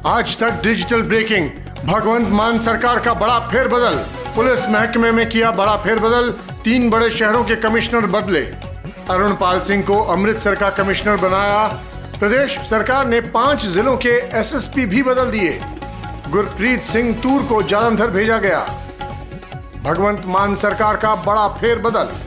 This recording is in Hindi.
आज तक डिजिटल ब्रेकिंग, भगवंत मान सरकार का बड़ा फेरबदल। पुलिस महकमे में किया बड़ा फेरबदल, 3 बड़े शहरों के कमिश्नर बदले। अरुण पाल सिंह को अमृतसर का कमिश्नर बनाया। प्रदेश सरकार ने 5 जिलों के एसएसपी भी बदल दिए। गुरप्रीत सिंह तूर को जालंधर भेजा गया। भगवंत मान सरकार का बड़ा फेरबदल।